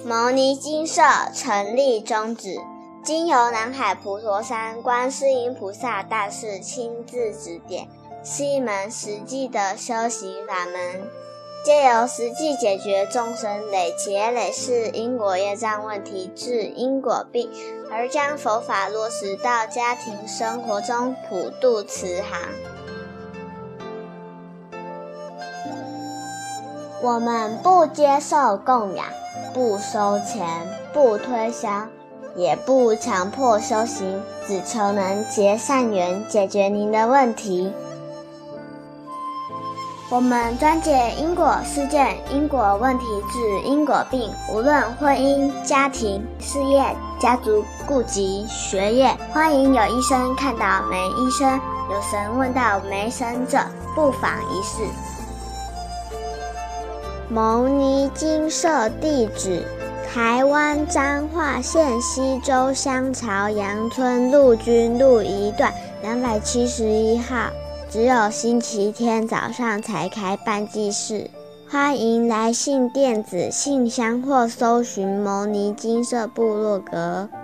牟尼精舍成立宗旨，经由南海普陀山观世音菩萨大士亲自指点，是一门实际的修行法门，借由实际解决众生累劫累世因果业障问题，治因果病，而将佛法落实到家庭生活中，普渡慈航。我们不接受供养，不收钱，不推销，也不强迫修行，只求能结善缘，解决您的问题。我们专解因果事件、因果问题，治因果病，无论婚姻、家庭、事业、家族、顾及、学业，欢迎有医生看到没医生，有神问到没神者，不妨一试。牟尼精舍地址：台湾彰化县溪州乡朝阳村陆军路一段271号，只有星期天早上才开办祭事，欢迎来信电子信箱或搜寻牟尼精舍部落格。